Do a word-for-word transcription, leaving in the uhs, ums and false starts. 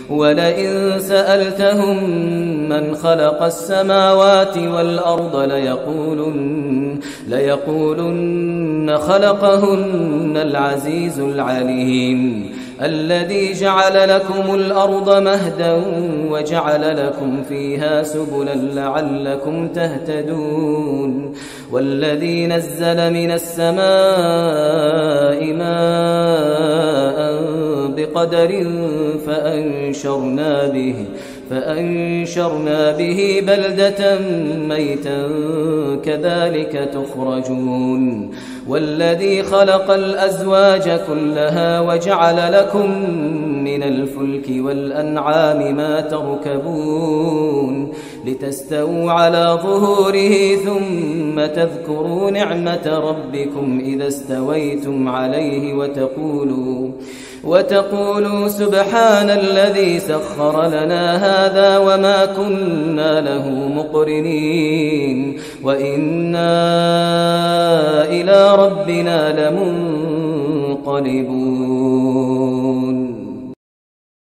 ولئن سألتهم من خلق السماوات والأرض ليقولن, ليقولن خلقهن العزيز العليم الذي جعل لكم الأرض مهدا وجعل لكم فيها سبلا لعلكم تهتدون والذي نزل من السماء ماء بقدر فأنشرنا به فأنشرنا به بلدة ميتا كذلك تخرجون والذي خلق الأزواج كلها وجعل لكم من الفلك والأنعام ما تركبون لتستووا على ظهوره ثم تذكروا نعمة ربكم إذا استويتم عليه وتقولوا وتقولوا سبحان الذي سخر لنا هذا وما كنا له مقرنين وإنا إلى ربنا لمنقلبون.